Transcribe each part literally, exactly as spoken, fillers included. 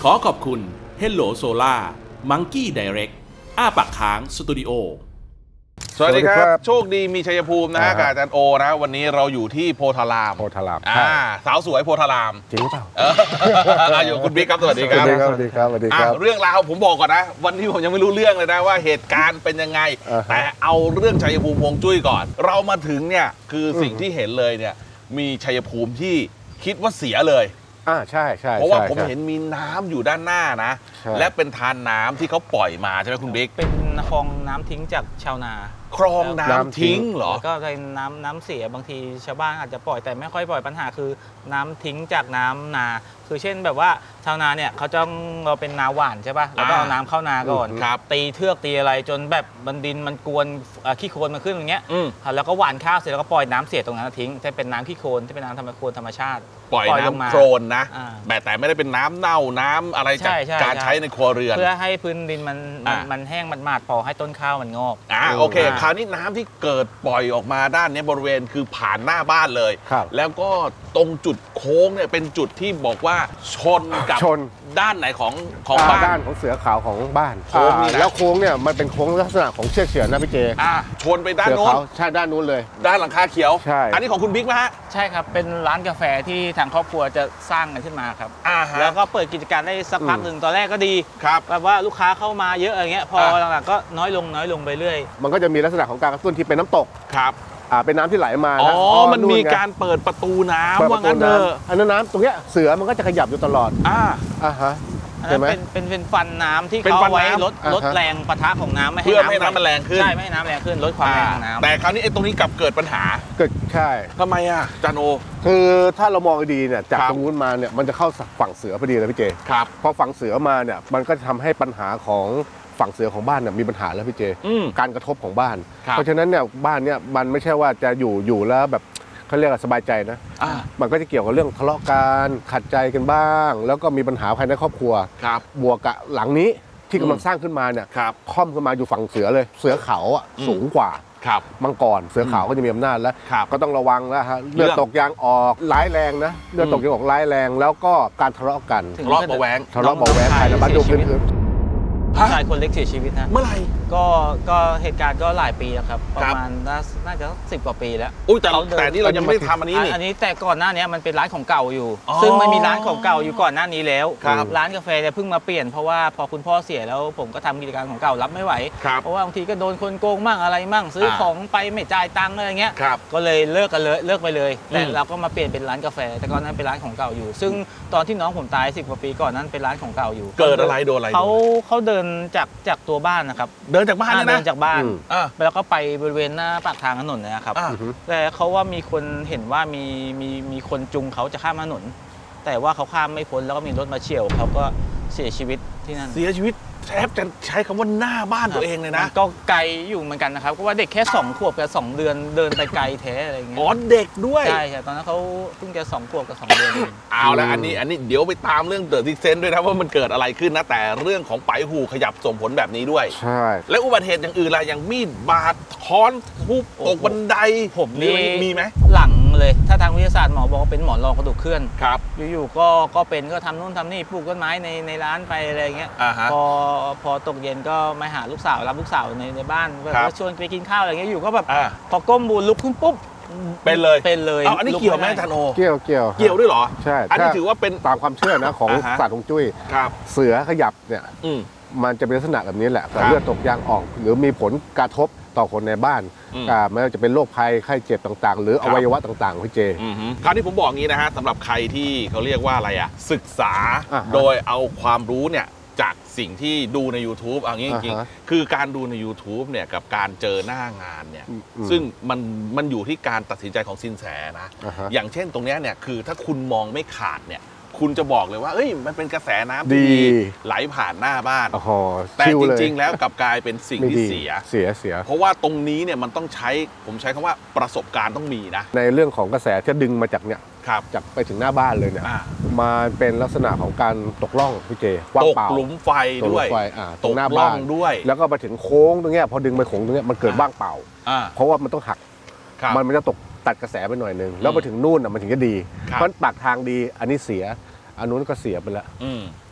ขอขอบคุณ Hello Solar Monkey Direct อ้าปากค้างสตูดิโอสวัสดีครับโชคดีมีชัยภูมินะฮะกับอาจารย์โอนะวันนี้เราอยู่ที่โพธารามโพธารามอ่าสาวสวยโพธารามจริงหรือเปล่าอยู่คุณบิ๊กครับสวัสดีครับสวัสดีครับสวัสดีครับเรื่องราวผมบอกก่อนนะวันที่ผมยังไม่รู้เรื่องเลยนะว่าเหตุการณ์เป็นยังไงแต่เอาเรื่องชัยภูมิฮวงจุ้ยก่อนเรามาถึงเนี่ยคือสิ่งที่เห็นเลยเนี่ยมีชัยภูมิที่คิดว่าเสียเลยอ่าใช่ใช่เพราะว่าผมเห็นมีน้ำอยู่ด้านหน้านะและเป็นทานน้ำที่เขาปล่อยมาใช่ไหมคุณบิ๊กเป็นคลองน้ำทิ้งจากชาวนาคลองน้ำทิ้งเหรอก็เป็นน้ำน้ำเสียบางทีชาวบ้านอาจจะปล่อยแต่ไม่ค่อยปล่อยปัญหาคือน้ำทิ้งจากน้ำนาคือเช่นแบบว่าชาวนาเนี่ยเขาจะเราเป็นนาหว่านใช่ป่ะแล้วก็เอาน้ำเข้านาก่อนตีเทือกตีอะไรจนแบบบันดินมันกวนขี้โคลนมาขึ้นอย่างเงี้ยแล้วก็หว่านข้าวเสร็จแล้วก็ปล่อยน้ำเสียตรงนั้นทิ้งจะเป็นน้ำขี้โคลนที่เป็นน้ำธรรมโคลนธรรมชาติปล่อยน้ำโคลนนะแต่แต่ไม่ได้เป็นน้ำเน่าน้ำอะไรจากการใช้ในครัวเรือนเพื่อให้พื้นดินมันมันแห้งมันหมาดพอให้ต้นข้าวมันงอกอ่าโอเคคราวนี้น้ำที่เกิดปล่อยออกมาด้านนี้บริเวณคือผ่านหน้าบ้านเลยแล้วก็ตรงจุดโค้งเนี่ยเป็นจุดที่บอกว่าชนกับด้านไหนของของบ้านด้านของเสือขาวของบ้านโค้งนี่แล้วโค้งเนี่ยมันเป็นโค้งลักษณะของเชือกเฉือนนะพี่เจอ่าชนไปด้านโน้นใช่ด้านนู้นเลยด้านหลังคาเขียวใช่อันนี้ของคุณบิ๊กไหมฮะใช่ครับเป็นร้านกาแฟที่ทางครอบครัวจะสร้างกันขึ้นมาครับแล้วก็เปิดกิจการได้สักพักหนึ่งตอนแรกก็ดีแบบว่าลูกค้าเข้ามาเยอะอะไรเงี้ยพอหลังๆก็น้อยลงน้อยลงไปเรื่อยมันก็จะมีลักษณะของการกระตุ้นที่เป็นน้ำตกครับอ่าเป็นน้ำที่ไหลมาอ๋อมันมีการเปิดประตูน้ำว่างั้นเถอะอันนั้นน้ำตรงเนี้ยเสือมันก็จะขยับอยู่ตลอดอ่าอ่าฮะใช่ไหมเป็นเป็นเป็นฟันน้ำที่เขาไว้ลดลดแรงปะทะของน้ำไม่ให้น้ำมันแรงขึ้นใช่ไม่ให้น้ำแรงขึ้นลดความแรงของน้ำแต่คราวนี้ไอ้ตรงนี้กลับเกิดปัญหาเกิดใช่ทำไมอ่ะจานโอคือถ้าเรามองดีเนี่ยจากตรงนู้นมาเนี่ยมันจะเข้าฝั่งเสือพอดีเลยพี่เจครับพอฝั่งเสือมาเนี่ยมันก็จะทำให้ปัญหาของฝั่งเสือของบ้านเนี่ยมีปัญหาแล้วพี่เจการกระทบของบ้านเพราะฉะนั้นเนี่ยบ้านเนี่ยมันไม่ใช่ว่าจะอยู่อยู่แล้วแบบเขาเรียกว่าสบายใจนะมันก็จะเกี่ยวกับเรื่องทะเลาะกันขัดใจกันบ้างแล้วก็มีปัญหาภายในครอบครัวบวกกับหลังนี้ที่กำลังสร้างขึ้นมาเนี่ยค่อมขึ้นมาอยู่ฝั่งเสือเลยเสือเขาอ่ะสูงกว่ามังกรเสือขาวก็จะมีอำนาจแล้วก็ต้องระวังแล้วฮะเลือดตกยางออกร้ายแรงนะเลือดตกยางออกร้ายแรงแล้วก็การทะเลาะกันทะเลาะเบาแหวงทะเลาะเบาแหวงภายในบ้านดูพื้นผู้ชายคนเล็กเสียชีวิตนะเมื่อไหร่ก็ก็เหตุการณ์ก็หลายปีแล้วครับประมาณน่าจะสิบกว่าปีแล้วอุ้ยแต่แต่นี่เรายังไม่ได้ทำอันนี้นี่อันนี้แต่ก่อนหน้านี้มันเป็นร้านของเก่าอยู่ซึ่งมันมีร้านของเก่าอยู่ก่อนหน้านี้แล้วร้านกาแฟเนี่ยเพิ่งมาเปลี่ยนเพราะว่าพอคุณพ่อเสียแล้วผมก็ทำกิจการของเก่ารับไม่ไหวเพราะว่าบางทีก็โดนคนโกงมั่งอะไรมั่งซื้อของไปไม่จ่ายตังค์อะไรเงี้ยก็เลยเลิกกันเลยเลิกไปเลยแต่เราก็มาเปลี่ยนเป็นร้านกาแฟแต่ก่อนนั้นเป็นร้านของเก่าอยู่ซึ่งตอนที่น้องผมตายสิบกว่าปีก่อนนั้นเป็นร้านของเก่าอยู่เกิดอะไรโดนอะไรเขาเขาเดินจากจากตัวบ้านนะครับเดินจากบ้านเลยนะเดินจากบ้านแล้วก็ไปบริเวณหน้าปากทางถนนนะครับแต่เขาว่ามีคนเห็นว่ามีมีมีคนจุงเขาจะข้ามถนนแต่ว่าเขาข้ามไม่พ้นแล้วก็มีรถมาเฉี่ยวเขาก็เสียชีวิตที่นั่นเสียชีวิตแทบจะใช้คำว่าหน้าบ้านตัวเองเลยนะก็ไกลอยู่เหมือนกันนะครับเพราะว่าเด็กแค่สองขวบกับสองเดือนเดินไปไกลแท้อะไรเงี้ยอ๋อเด็กด้วยใช่ใช่ตอนนั้นเขาเพิ่งจะสองขวบกับสองเดือนเอาแล้วอันนี้อันนี้เดี๋ยวไปตามเรื่องเดอะซิกเซนด้วยนะว่ามันเกิดอะไรขึ้นนะแต่เรื่องของไปหูขยับส่งผลแบบนี้ด้วยใช่และอุบัติเหตุอย่างอื่นล่ะอย่างมีดบาดค้อนทุบตกบันไดผมนี่มีไหมหลังเลยถ้าทางวิทยาศาสตร์หมอบอกว่าเป็นหมอนรองกระดูกเคลื่อนครับอยู่ๆก็ก็เป็นก็ทำนู่นทำนี่ปลูกต้นไม้ในในร้านไปอะไรเงี้ยพอพอตกเย็นก็มาหาลูกสาวรับลูกสาวในในบ้านแบบว่าชวนไปกินข้าวอะไรเงี้ยอยู่ก็แบบพอก้มบูนลุกขึ้นปุ๊บเป็นเลยเป็นเลยเอาอันนี้เกี่ยวไหมทันโอเกี่ยวเกี่ยวเกี่ยวด้วยเหรอใช่อันนี้ถือว่าเป็นตามความเชื่อนะของศาสตร์ฮวงจุ้ยเสือขยับเนี่ยมันจะเป็นลักษณะแบบนี้แหละเลือดตกยางออกหรือมีผลกระทบต่อคนในบ้านไม่ว่าจะเป็นโรคภัยไข้เจ็บต่างๆหรืออวัยวะต่างๆพี่เจคราวนี้ผมบอกงี้นะฮะสำหรับใครที่เขาเรียกว่าอะไรอ่ะศึกษาโดยเอาความรู้เนี่ยจากสิ่งที่ดูใน YouTube เอางี้จริงๆคือการดูใน YouTube เนี่ยกับการเจอหน้างานเนี่ยซึ่งมันมันอยู่ที่การตัดสินใจของสินแสนะอย่างเช่นตรงนี้เนี่ยคือถ้าคุณมองไม่ขาดเนี่ยคุณจะบอกเลยว่าเอ้ยมันเป็นกระแสน้ำที่ไหลผ่านหน้าบ้านแต่จริงๆแล้วกลับกลายเป็นสิ่งที่เสียเสียเสียเพราะว่าตรงนี้เนี่ยมันต้องใช้ผมใช้คำว่าประสบการณ์ต้องมีนะในเรื่องของกระแสที่ดึงมาจากเนี่ยจากไปถึงหน้าบ้านเลยเนี่ยมาเป็นลักษณะของการตกล่องพี่เจว่างเปล่าตกหลุมไฟด้วยตรงหน้าบ้านด้วยแล้วก็ไปถึงโค้งตรงเนี้ยพอดึงไปโค้งตรงเนี้ยมันเกิดว่างเปล่าเพราะว่ามันต้องหักมันมันจะตกตัดกระแสไปหน่อยนึงแล้วไปถึงนู่นอ่ะมันถึงจะดีเพราะปากทางดีอันนี้เสียอันนู้นก็เสียไปแล้ว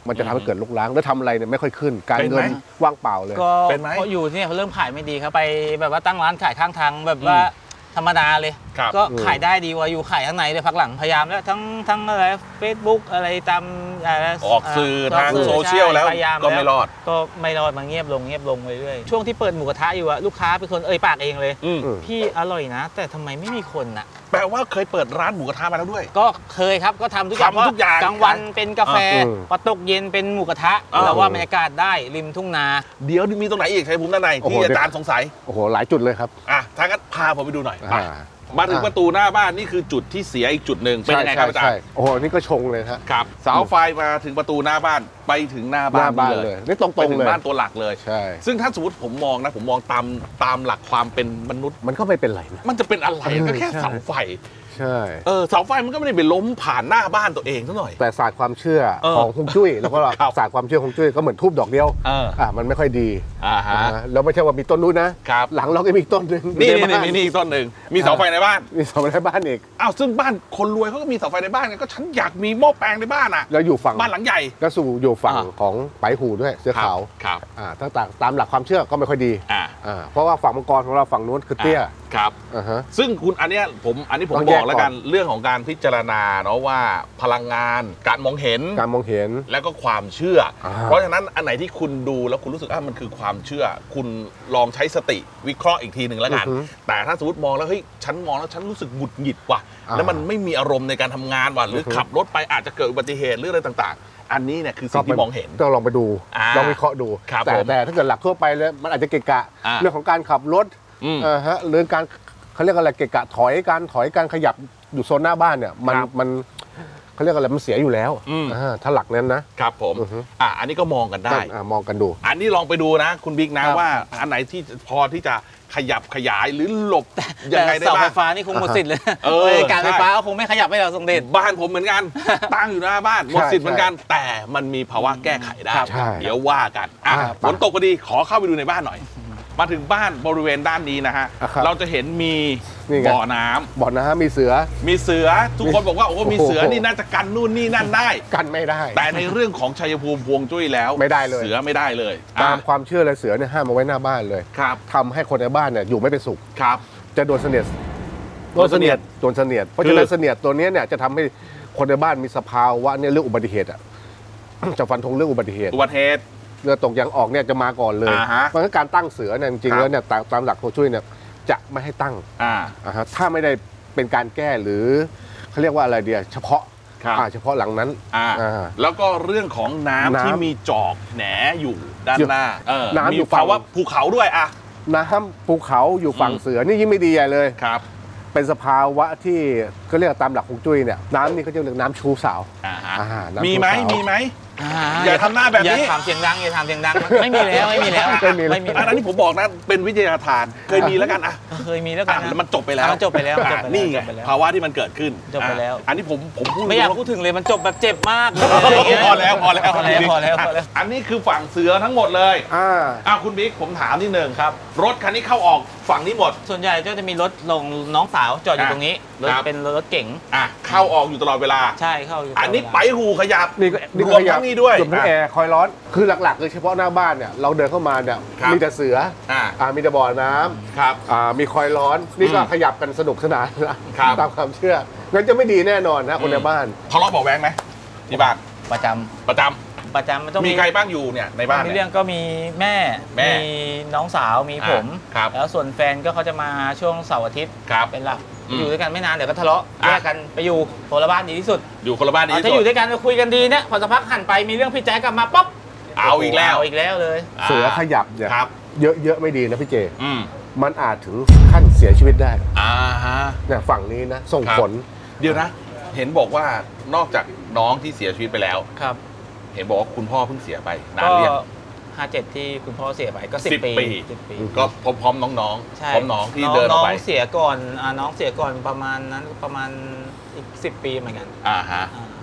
มันจะทำให้เกิดลุกล้างแล้วทำอะไรเนี่ยไม่ค่อยขึ้นการเงินว่างเปล่าเลยก็พออยู่เนี่ยเริ่มขายไม่ดีครับไปแบบว่าตั้งร้านขายข้างทางแบบว่าธรรมดาเลยก็ขายได้ดีกว่าอยู่ขายข้างในเลยพักหลังพยายามแล้วทั้งทั้งอะไร Facebook อะไรตามออกสื่อทางโซเชียลแล้วก็ไม่รอดก็ไม่รอดมาเงียบลงเงียบลงเรื่อยๆช่วงที่เปิดหมูกระทะอยู่อะลูกค้าเป็นคนเอ่ยปากเองเลยพี่อร่อยนะแต่ทำไมไม่มีคนอะแปลว่าเคยเปิดร้านหมูกระทะมาแล้วด้วยก็เคยครับก็ทำทุกอย่างทุกอย่างกลางวันเป็นกาแฟพอตกเย็นเป็นหมูกระทะแต่ว่าบรรยากาศได้ริมทุ่งนาเดี๋ยวมีตรงไหนอีกชัยภูมิด้านในที่อาจารย์สงสัยโอ้โหหลายจุดเลยครับอ่ะถ้างั้นพาผมไปดูหน่อยมาถึงประตูหน้าบ้านนี่คือจุดที่เสียอีกจุดหนึ่งเป็นยังไงครับอาจารย์โอ้โหนี่ก็ชงเลยครับเสาไฟมาถึงประตูหน้าบ้านไปถึงหน้าบ้านเลยนี่ตรงๆเลยบ้านตัวหลักเลยใช่ซึ่งถ้าสมมติผมมองนะผมมองตามตามหลักความเป็นมนุษย์มันก็ไม่เป็นไรมันจะเป็นอะไรก็แค่เสาไฟใช่เออเสาไฟมันก็ไม่ได้ไปล้มผ่านหน้าบ้านตัวเองซะหน่อยแต่ศาสตร์ความเชื่อของฮวงจุ้ยแล้วก็ศาสตร์ความเชื่อฮวงจุ้ยก็เหมือนทูบดอกเดียวอ่ามันไม่ค่อยดีอ่าฮะแล้วไม่ใช่ว่ามีต้นนู้นนะหลังเราก็มีต้นหนึ่งนี่นี่นี่ต้นหนึ่งมีเสาไฟในบ้านมีเสาไฟในบ้านอีกอ้าวซึ่งบ้านคนรวยเขาก็มีเสาไฟในบ้านไงก็ฉันอยากมีหม้อแปลงในบ้านอ่ะแล้วอยู่ฝั่งบ้านหลังใหญ่ก็สู่อยู่ฝั่งของไปหูด้วยเสื้อขาวครับอ่าต่างๆตามหลักความเชื่อก็ไม่ค่อยดีอ่าอ่าเพราะว่าฝั่งมังกรของเราฝั่งนู้นคือเตี้ยครับอ่าฮะซึ่งคุณอันเนี้ยผมอันนี้ผมบอกแล้วกันเรื่องของการพิจารณาเนาะว่าพลังงานการมองเห็นการมองเห็นแล้วก็ความเชื่อเพราะฉะนั้นอันไหนที่คุณดูแล้วคุณรู้สึกว่ามันคือความเชื่อคุณลองใช้สติวิเคราะห์อีกทีหนึ่งแล้วกันแต่ถ้าสมมติมองแล้วเฮ้ยฉันมองแล้วฉันรู้สึกหงุดหงิดว่ะแล้วมันไม่มีอารมณ์ในการทำงานว่ะหรือขับรถไปอาจจะเกิดอุบัติเหตุหรืออะไรต่างๆอันนี้เนี่ยคือสิ่งที่มองเห็นต้องลองไปดูลองวิเคราะห์ดูแต่แต่ถ้าเกิดหลักทั่วไปแล้วมันอาจจะเกะกะเรื่องของการขับรถอ่าฮะเรื่องการเขาเรียกอะไรเกะกะถอยการถอยการขยับอยู่โซนหน้าบ้านเนี่ยมันมันเขาเรียกอะไรมันเสียอยู่แล้วถ้าหลักนั้นนะครับผมอ่าอันนี้ก็มองกันได้มองกันดูอันนี้ลองไปดูนะคุณบิ๊กนะว่าอันไหนที่พอที่จะขยับขยายหรือหลบยังไงได้บ้างเสาไฟฟ้านี่คงหมดสิทธิ์เลยการไฟฟ้าคงไม่ขยับให้เราทรงเดชบ้านผมเหมือนกันตั้งอยู่หน้าบ้านหมดสิทธิ์เหมือนกันแต่มันมีภาวะแก้ไขได้เดี๋ยวว่ากันฝนตกพอดีขอเข้าไปดูในบ้านหน่อยมาถึงบ้านบริเวณด้านนี้นะฮะเราจะเห็นมีบ่อน้ำบ่อน้ำมีเสือมีเสือทุกคนบอกว่าโอ้มีเสือนี่น่าจะกันนู่นนี่นั่นได้กันไม่ได้แต่ในเรื่องของชัยภูมิฮวงจุ้ยแล้วไม่ได้เลยเสือไม่ได้เลยตามความเชื่อเลยเสือเนี่ยห้ามเอาไว้หน้าบ้านเลยครับทำให้คนในบ้านเนี่ยอยู่ไม่เป็นสุขครับจะโดนเสนียดโดนเสนียดโดนเสนียดเพราะฉะนั้นเสนียดตัวนี้เนี่ยจะทำให้คนในบ้านมีสภาวะเนี่ยเรื่องอุบัติเหตุอ่ะจะฟันธงเรื่องอุบัติเหตุอุบัติเหตุเรือตกยางออกเนี่ยจะมาก่อนเลยเพราะฉะนั้นการตั้งเสือเนี่ยจริงๆแล้วเนี่ยตามหลักฮวงจุ้ยเนี่ยจะไม่ให้ตั้งอ่าฮะถ้าไม่ได้เป็นการแก้หรือเขาเรียกว่าอะไรเดียเฉพาะเฉพาะหลังนั้นอ่าแล้วก็เรื่องของน้ำที่มีจอกแหนอยู่ด้านหน้าน้ำอยู่ฝั่งว่าภูเขาด้วยอ่ะน้ำภูเขาอยู่ฝั่งเสือนี่ยิ่งไม่ดีใหญ่เลยครับเป็นสภาวะที่เขาเรียกตามหลักฮวงจุ้ยเนี่ยน้ำนี่เขาจะเรียกน้ำชูสาวมีไหมมีไหมอย่าทำหน้าแบบนี้อย่าถามเสียงดังอย่าถามเสียงดังไม่มีแล้วไม่มีแล้วไม่มีอันนี้ผมบอกนะเป็นวิทยาทานเคยมีแล้วกันอ่ะเคยมีแล้วกันมันจบไปแล้วจบไปแล้วนี่ไงภาวะที่มันเกิดขึ้นจบไปแล้วอันนี้ผมผมพูดไม่อยากพูดถึงเลยมันจบแบบเจ็บมากพอแล้วพอแล้วพอแล้วพอแล้วอันนี้คือฝั่งเสือทั้งหมดเลยอ่าอ่าคุณบิ๊กผมถามนิดนึงครับรถคันนี้เข้าออกฝั่งนี้หมดส่วนใหญ่ก็จะมีรถลงน้องสาวจอดอยู่ตรงนี้รถเป็นรถเก๋งอ่ะเข้าออกอยู่ตลอดเวลาใช่เข้าอยู่อันนี้ไปหูขยับนี่รวมทั้งนี้ด้วยรวมทั้งแอร์คอยร้อนคือหลักๆเลยเฉพาะหน้าบ้านเนี่ยเราเดินเข้ามาเนี่ยมีแต่เสืออ่ามีแต่บ่อน้ำครับอ่ามีคอยร้อนนี่ก็ขยับกันสนุกสนานละตามความเชื่องั้นจะไม่ดีแน่นอนนะคนในบ้านทะเลาะเบาแวงไหมที่บ้านประจำประจำประจำมันต้องมีใครบ้างอยู่เนี่ยในบ้านมีเรื่องก็มีแม่มีน้องสาวมีผมแล้วส่วนแฟนก็เขาจะมาช่วงเสาร์อาทิตย์เป็นหลักอยู่ด้วยกันไม่นานเดี๋ยวก็ทะเลาะแยกกันไปอยู่คนละบ้านดีที่สุดอยู่คนละบ้านดีที่สุดถ้าอยู่ด้วยกันคุยกันดีเนี่ยพอสักพักหันไปมีเรื่องพี่แจ๊กกลับมาป๊อปเอาอีกแล้วอีกแล้วเลยเสือขยับเนี่ยเยอะๆไม่ดีนะพี่เจอืมมันอาจถึงขั้นเสียชีวิตได้อ่าฮะเนี่ยฝั่งนี้นะส่งผลเดี๋ยวนะเห็นบอกว่านอกจากน้องที่เสียชีวิตไปแล้วครับเห็นบอกว่าคุณพ่อเพิ่งเสียไปนานเรียงห้าเจ็ดที่คุณพ่อเสียไปก็สิบปีก็พร้อมน้องๆพร้อมน้องที่เดินออกไปน้องเสียก่อนน้องเสียก่อนประมาณนั้นประมาณอีกสิบปีเหมือนกันอ่าฮะ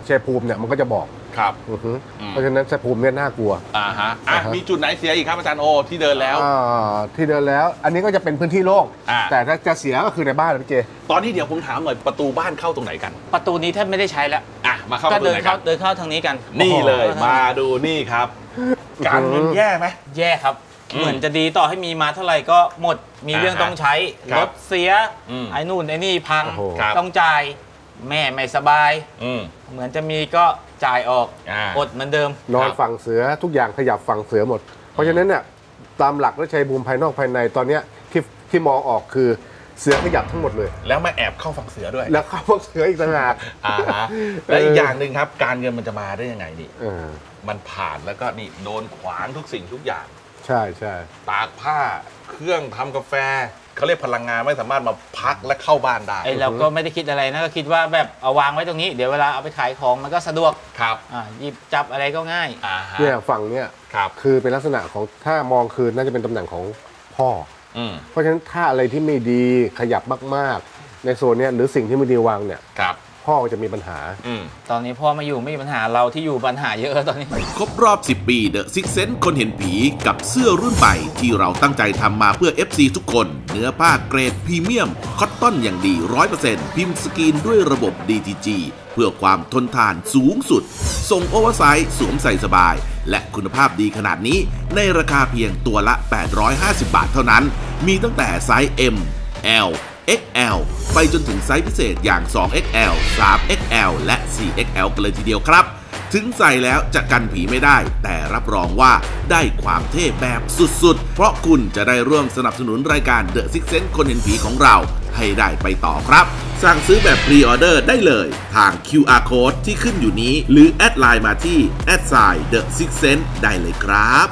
ชัยภูมิเนี่ยมันก็จะบอกครับเพราะฉะนั้นชัยภูมิเนี่ยน่ากลัวอ่าฮะอ่ะมีจุดไหนเสียอีกครับอาจารย์โอที่เดินแล้วที่เดินแล้วอันนี้ก็จะเป็นพื้นที่โล่งแต่ถ้าจะเสียก็คือในบ้านพี่เจตอนนี้เดี๋ยวผมถามหน่อยประตูบ้านเข้าตรงไหนกันประตูนี้แทบไม่ได้ใช้แล้วอ่ะมาเข้าก็เดินเข้าเดินเข้าทางนี้กันนี่เลยมาดูนี่ครับการเงินแย่ไหมแย่ครับเหมือนจะดีต่อให้มีมาเท่าไหร่ก็หมดมีเรื่องต้องใช้รถเสียไอ้นู่นไอ้นี่พังต้องจ่ายแม่ไม่สบายเหมือนจะมีก็จ่ายออกอดเหมือนเดิมนอนฝั่งเสือทุกอย่างขยับฝั่งเสือหมดเพราะฉะนั้นเนี่ยตามหลักและชัยภูมิภายนอกภายในตอนนี้ที่ที่มองออกคือเสือขยับทั้งหมดเลยแล้วมาแอบเข้าฝั่งเสือด้วยแล้วเข้าฝั่งเสืออีกต่างหากและอีกอย่างหนึ่งครับการเงินมันจะมาได้ยังไงนี่มันผ่านแล้วก็นี่โดนขวางทุกสิ่งทุกอย่างใช่ใช่ตากผ้าเครื่องทำกาแฟเขาเรียกพลังงานไม่สามารถมาพักและเข้าบ้านได้ไอ้เราก็ไม่ได้คิดอะไรนะก็คิดว่าแบบเอาวางไว้ตรงนี้เดี๋ยวเวลาเอาไปขายของมันก็สะดวกครับอ่าหยิบจับอะไรก็ง่ายเนี่ยฝั่งเนี้ยครับคือเป็นลักษณะของถ้ามองคือน่าจะเป็นตำแหน่งของพ่อเพราะฉะนั้นถ้าอะไรที่ไม่ดีขยับมากๆในโซนเนี้ยหรือสิ่งที่ไม่ดีวางเนี่ยพ่อจะมีปัญหาตอนนี้พ่อมาอยู่ไม่มีปัญหาเราที่อยู่ปัญหาเยอะตอนนี้ครบรอบสิบปี The Sixth Sense คนเห็นผีกับเสื้อรุ่นใหม่ที่เราตั้งใจทำมาเพื่อ เอฟ ซี ทุกคนเนื้อผ้าเกรดพรีเมียมคอตตอนอย่างดี ร้อยเปอร์เซ็นต์ พิมพ์สกรีนด้วยระบบ ดี ที จี เพื่อความทนทานสูงสุดส่งโอเวอร์ไซส์สวมใส่สบายและคุณภาพดีขนาดนี้ในราคาเพียงตัวละแปดร้อยห้าสิบบาทเท่านั้นมีตั้งแต่ไซส์ M Lเอ็กซ์ แอล ไปจนถึงไซส์พิเศษอย่าง สอง เอ็กซ์ แอล สาม เอ็กซ์ แอล และ สี่ เอ็กซ์ แอล กันเลยทีเดียวครับถึงใส่แล้วจะกันผีไม่ได้แต่รับรองว่าได้ความเท่แบบสุดๆเพราะคุณจะได้ร่วมสนับสนุนรายการ The Sixth Sense คนเห็นผีของเราให้ได้ไปต่อครับสั่งซื้อแบบพรีออเดอร์ได้เลยทาง คิว อาร์ Code ที่ขึ้นอยู่นี้หรือแอดไลน์มาที่ แอท ไซน์ The Sixth Sense ได้เลยครับ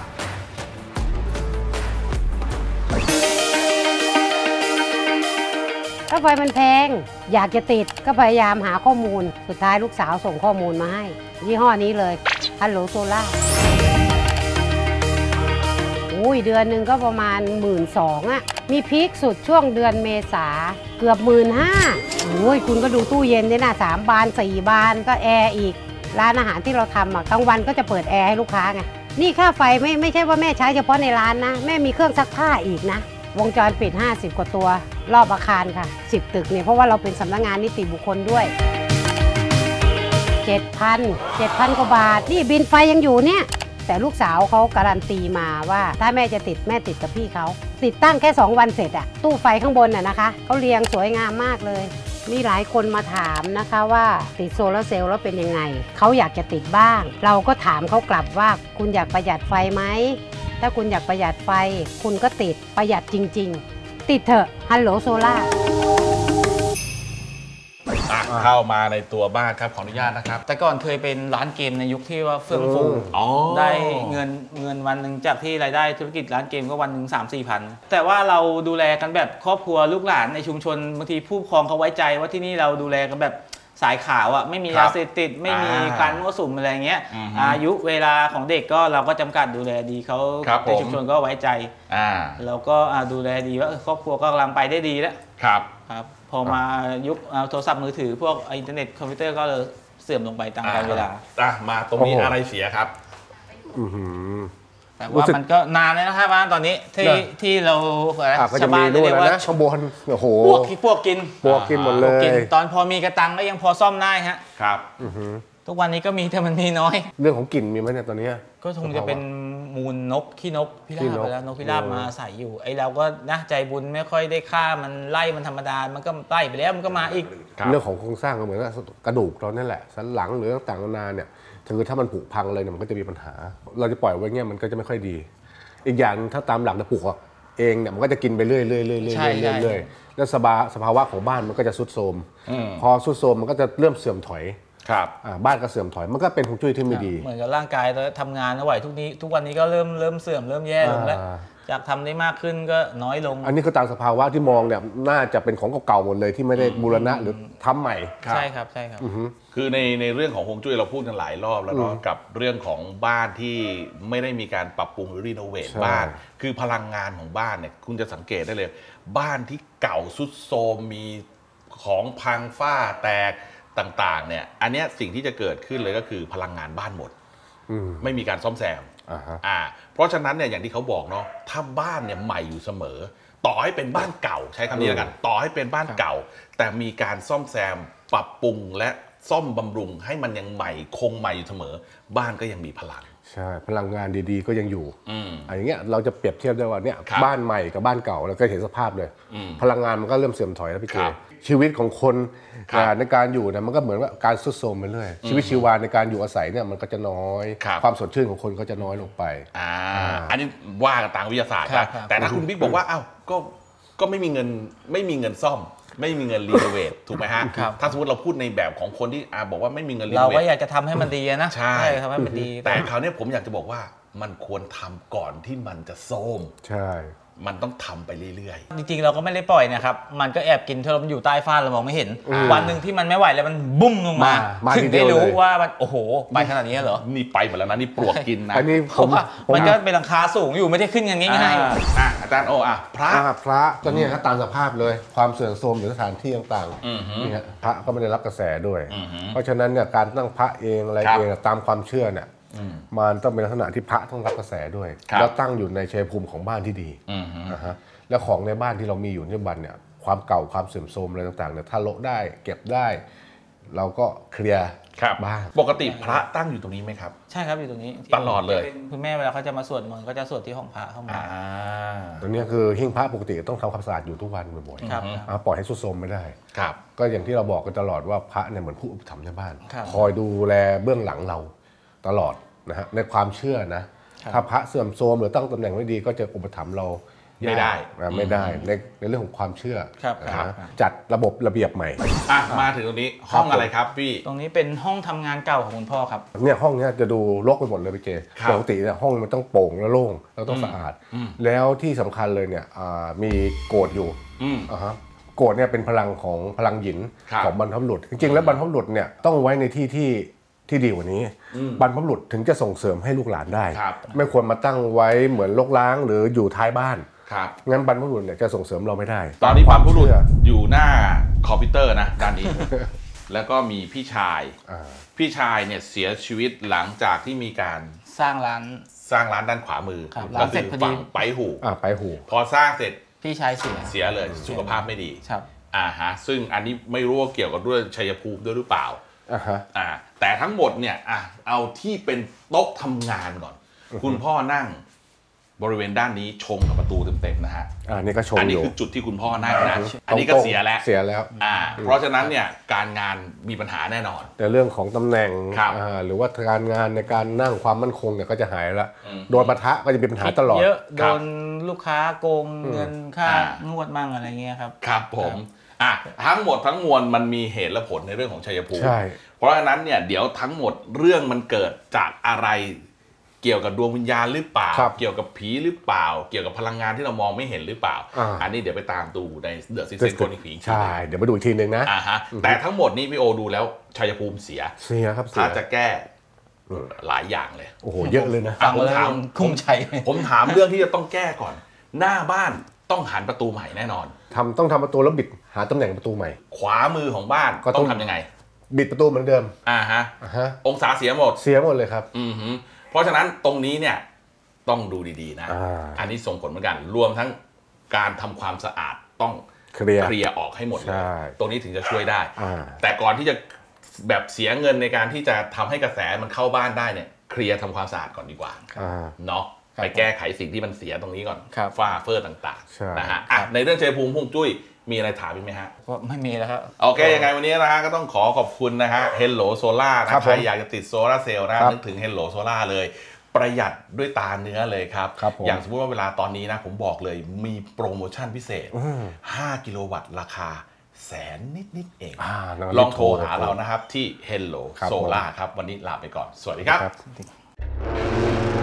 ถ้าไฟมันแพงอยากจะติดก็พยายามหาข้อมูลสุดท้ายลูกสาวส่งข้อมูลมาให้ยี่ห้อนี้เลยฮัลโหลโซล่าอุ้ยเดือนหนึ่งก็ประมาณหมื่นสองอ่ะมีพีคสุดช่วงเดือนเมษาเกือบหมื่นห้าโอ้ยคุณก็ดูตู้เย็นด้วยนะสามบานสี่บานก็แอร์อีกร้านอาหารที่เราทำอ่ะกลางวันก็จะเปิดแอร์ให้ลูกค้าไงนี่ค่าไฟไม่ไม่ใช่ว่าแม่ใช้เฉพาะในร้านนะแม่มีเครื่องซักผ้าอีกนะวงจรปิดห้าสิบกว่าตัวรอบอาคารค่ะสิบตึกเนี่ยเพราะว่าเราเป็นสำนักงานนิติบุคคลด้วย เจ็ดพัน เจ็ดพัน กว่าบาทนี่บินไฟยังอยู่เนี่ยแต่ลูกสาวเขาการันตีมาว่าถ้าแม่จะติดแม่ติดกับพี่เขาติดตั้งแค่สองวันเสร็จอะตู้ไฟข้างบนน่ะนะคะเขาเรียงสวยงามมากเลยมีหลายคนมาถามนะคะว่าติดโซลาร์เซลล์แล้วเป็นยังไงเขาอยากจะติดบ้างเราก็ถามเขากลับว่าคุณอยากประหยัดไฟไหมถ้าคุณอยากประหยัดไฟคุณก็ติดประหยัดจริงๆติดเถอะฮัลโหลโซล่าเข้ามาในตัวบ้านครับขออนุญาตนะครับแต่ก่อนเคยเป็นร้านเกมในยุคที่ว่าเฟื่องฟูได้เงินเงินวันหนึ่งจากที่รายได้ธุรกิจร้านเกมก็วันหนึ่งสามสี่พันแต่ว่าเราดูแลกันแบบครอบครัวลูกหลานในชุมชนบางทีผู้ปกครองเขาไว้ใจว่าที่นี่เราดูแลกันแบบสายขาวอ่ะไม่มียาเสพติดไม่มีการมั่วสุมอะไรเงี้ยอายุเวลาของเด็กก็เราก็จำกัดดูแลดีเขาในชุมชนก็ไว้ใจเราก็ดูแลดีว่าครอบครัวก็กำลังไปได้ดีแล้วครับครับพอมายุคโทรศัพท์มือถือพวกอินเทอร์เน็ตคอมพิวเตอร์ก็เลยเสื่อมลงไปตามกาลเวลาอ่ะมาตรงนี้อะไรเสียครับแต่ว่ามันก็นานเลยนะครับว่าตอนนี้ที่ที่เราชาวบ้านเรียกว่าชาวบนโอ้โหพวกพวกกินพวกกินหมดเลยตอนพอมีกระตังก็ยังพอซ่อมได้ฮะครับทุกวันนี้ก็มีแต่มันมีน้อยเรื่องของกลิ่นมีไหมเนี่ยตอนนี้ก็คงจะเป็นมูลนกขี้นกพิราบไปแล้วนกพิราบมาใส่อยู่ไอ้เราก็นะใจบุญไม่ค่อยได้ฆ่ามันไล่มันธรรมดามันก็ไล่ไปแล้วมันก็มาอีกเรื่องของโครงสร้างก็เหมือนกระดูกเรานั่นแหละสันหลังหรือต่างๆนานาเนี่ยคือถ้ามันผุพังเลยเนี่ยมันก็จะมีปัญหาเราจะปล่อยไว้เงี้ยมันก็จะไม่ค่อยดีอีกอย่างถ้าตามหลักจะปลูกเองเนี่ยมันก็จะกินไปเรื่อยๆเรื่อยๆเรื่อยๆเรื่อยๆแล้วสภาสภาวะของบ้านมันก็จะทรุดโทรมพอทรุดโทรมมันก็จะเริ่มเสื่อมถอยครับบ้านก็เสื่อมถอยมันก็เป็นฮวงจุ้ยที่ไม่ดีเหมือนกับร่างกายเราทำงานเอาไว้ทุกนี้ทุกวันนี้ก็เริ่มเริ่มเสื่อมเริ่มแย่ลงแล้วจากทำได้มากขึ้นก็น้อยลงอันนี้คือตามสภาวะที่มองเนี่ยน่าจะเป็นของเก่าๆหมดเลยที่ไม่ได้บูรณะหรือทำใหม่ใช่ครับใช่ครับคือในในเรื่องของฮวงจุ้ยเราพูดกันหลายรอบแล้วเนาะกับเรื่องของบ้านที่ไม่ได้มีการปรับปรุงหรือรีโนเวทบ้านคือพลังงานของบ้านเนี่ยคุณจะสังเกตได้เลยบ้านที่เก่าสุดโทรมมีของพังฝ้าแตกต่างๆเนี่ยอันเนี้ยสิ่งที่จะเกิดขึ้นเลยก็คือพลังงานบ้านหมดไม่มีการซ่อมแซมอ่าเพราะฉะนั้นเนี่ยอย่างที่เขาบอกเนาะถ้าบ้านเนี่ยใหม่อยู่เสมอต่อให้เป็นบ้านเก่าใช้คำนี้แล้วกันต่อให้เป็นบ้านเก่าแต่มีการซ่อมแซมปรับปรุงและซ่อมบำรุงให้มันยังใหม่คงใหม่อยู่เสมอบ้านก็ยังมีพลังใช่พลังงานดีๆก็ยังอยู่อันอย่างเงี้ยเราจะเปรียบเทียบได้ว่าเนี่ยบ้านใหม่กับบ้านเก่าเราก็เห็นสภาพเลยพลังงานมันก็เริ่มเสื่อมถอยแล้วพี่เจชีวิตของคนในการอยู่เนี่ยมันก็เหมือนว่าการทรุดโทรมไปเรื่อยชีวิตชีวาในการอยู่อาศัยเนี่ยมันก็จะน้อยความสดชื่นของคนก็จะน้อยลงไปอ่าอันนี้ว่ากันทางวิทยาศาสตร์นะแต่ถ้าคุณบิ๊กบอกว่าอ้าวก็ก็ไม่มีเงินไม่มีเงินซ่อมไม่มีเงินรีโนเวทถูกไหมฮะถ้าสมมติเราพูดในแบบของคนที่อาบอกว่าไม่มีเงินรีโนเวทเราก็อยากจะทำให้มันดีนะใช่ทำให้มันดีแต่คราวนี้ผมอยากจะบอกว่ามันควรทำก่อนที่มันจะโทรมใช่มันต้องทำไปเรื่อยๆจริงๆเราก็ไม่ได้ปล่อยนะครับมันก็แอบกินถ้าเราอยู่ใต้ฟ้าเรามองไม่เห็นวันหนึ่งที่มันไม่ไหวแล้วมันบุ้มลงมาถึงได้รู้ว่ามันโอ้โหไปขนาดนี้เหรอนี่ไปหมดแล้วนะนี่ปลวกกินนะอันนี้ผมมันก็เป็นหลังคาสูงอยู่ไม่ได้ขึ้นกันง่ายๆอ่ะอาจารย์โออ่ะพระพระก็เนี่ยตามสภาพเลยความเสื่อมโทรมหรือสถานที่ต่างๆนี่ฮะพระก็ไม่ได้รับกระแสด้วยเพราะฉะนั้นเนี่ยการตั้งพระเองอะไรเองตามความเชื่อเนี่ยมันต้องเป็นลักษณะที่พระต้องรับกระแสด้วยแล้วตั้งอยู่ในชัยภูมิของบ้านที่ดีนะฮะแล้วของในบ้านที่เรามีอยู่ในบ้านเนี่ยความเก่าความเสื่อมโทรมอะไรต่างๆเนี่ยถ้าโละได้เก็บได้เราก็เคลียร์บ้างปกติพระตั้งอยู่ตรงนี้ไหมครับใช่ครับอยู่ตรงนี้ตลอดเลยคุณแม่เวลาเขาจะมาสวดมนต์ก็จะสวดที่ห้องพระเข้ามาตรงนี้คือหิ้งพระปกติต้องทำความสะอาดอยู่ทุกวันบ่อยๆปล่อยให้ทรุดโทรมไม่ได้ก็อย่างที่เราบอกกันตลอดว่าพระเนี่ยเหมือนผู้อุปถัมภ์ในบ้านคอยดูแลเบื้องหลังเราตลอดนะฮะในความเชื่อนะถ้าพระเสื่อมโทรมหรือตั้งตำแหน่งไม่ดีก็จะอุปถัมภ์เราไม่ได้ไม่ได้ในในเรื่องของความเชื่อจัดระบบระเบียบใหม่อ่ะมาถึงตรงนี้ห้องอะไรครับพี่ตรงนี้เป็นห้องทำงานเก่าของคุณพ่อครับเนี่ยห้องนี้จะดูรกไปหมดเลยพี่เจปกติเนี่ยห้องมันต้องโปร่งและโล่งแล้วต้องสะอาดแล้วที่สำคัญเลยเนี่ยมีโกรธอยู่อ่าฮะโกรธเนี่ยเป็นพลังของพลังหยินของบรรพบุรุษจริงๆแล้วบรรพบุรุษเนี่ยต้องไว้ในที่ที่ที่ดีกว่านี้บรรพบุรุษถึงจะส่งเสริมให้ลูกหลานได้ไม่ควรมาตั้งไว้เหมือนรกร้างหรืออยู่ท้ายบ้านงั้นบรรพบุรุษเนี่ยจะส่งเสริมเราไม่ได้ตอนนี้บรรพบุรุษอยู่หน้าคอมพิวเตอร์นะด้านนี้ แล้วก็มีพี่ชายพี่ชายเนี่ยเสียชีวิตหลังจากที่มีการสร้างร้านสร้างร้านด้านขวามือก็คือฝั่งไปหูไปหูพอสร้างเสร็จพี่ชายเสียเสียเลยสุขภาพไม่ดีครับอ่าฮะซึ่งอันนี้ไม่รู้ว่าเกี่ยวกับด้วยชัยภูมิด้วยหรือเปล่าอ่าฮะอ่าแต่ทั้งหมดเนี่ยอ่ะเอาที่เป็นโต๊ะทำงานก่อนคุณพ่อนั่งบริเวณด้านนี้ชงกับประตูเต็มๆนะฮะอันนี้ก็ชงอันนี้คือจุดที่คุณพ่อนั่งนะอันนี้ก็เสียแล้วเสียแล้วอ่าเพราะฉะนั้นเนี่ยการงานมีปัญหาแน่นอนแต่เรื่องของตำแหน่งหรือว่าการงานในการนั่งความมั่นคงเนี่ยก็จะหายละโดนปะทะก็จะมีปัญหาตลอดเยอะโดนลูกค้าโกงเงินค่างวดมั่งอะไรเงี้ยครับครับผมอ่ะทั้งหมดทั้งมวลมันมีเหตุและผลในเรื่องของชัยภูมิเพราะฉะนั้นเนี่ยเดี๋ยวทั้งหมดเรื่องมันเกิดจากอะไรเกี่ยวกับดวงวิญญาณหรือเปล่าเกี่ยวกับผีหรือเปล่าเกี่ยวกับพลังงานที่เรามองไม่เห็นหรือเปล่าอันนี้เดี๋ยวไปตามดูในเดอะซิกเซนคนอีกผีใช่เดี๋ยวไปดูอีกทีนึงนะอ่าฮะแต่ทั้งหมดนี้พี่โอดูแล้วชัยภูมิเสียเสียครับถ้าจะแก้หลายอย่างเลยโอ้โหเยอะเลยนะผมถามคุ้มชัยผมถามเรื่องที่จะต้องแก้ก่อนหน้าบ้านต้องหันประตูใหม่แน่นอนทำต้องทำประตูแล้วบิดหาตำแหน่งประตูใหม่ขวามือของบ้านก็ต้องทำยังไงบิดประตูเหมือนเดิมอ่าฮะองศาเสียหมดเสียหมดเลยครับอือฮึเพราะฉะนั้นตรงนี้เนี่ยต้องดูดีๆนะ อ, อันนี้ส่งผลเหมือนกันรวมทั้งการทำความสะอาดต้องเคลียร์เคลียร์ออกให้หมดเลยตรงนี้ถึงจะช่วยได้แต่ก่อนที่จะแบบเสียเงินในการที่จะทำให้กระแสมันเข้าบ้านได้เนี่ยเคลียร์ทำความสะอาดก่อนดีกว่าเนาะไปแก้ไขสิ่งที่มันเสียตรงนี้ก่อนฝ้าเฟ้อต่างๆนะฮะในเรื่องชัยภูมิพุ่งจุ้ยมีอะไรถามอีกไหมฮะไม่มีแล้วครับโอเคยังไงวันนี้นะฮะก็ต้องขอขอบคุณนะฮะ Hello Solar นะใครอยากจะติดโซลาร์เซลล์นะนึกถึง Hello Solar เลยประหยัดด้วยตาเนื้อเลยครับอย่างสมมติว่าเวลาตอนนี้นะผมบอกเลยมีโปรโมชั่นพิเศษห้ากิโลวัตต์ราคาแสนนิดๆเองลองโทรหาเรานะครับที่ Hello Solar ครับวันนี้ลาไปก่อนสวัสดีครับ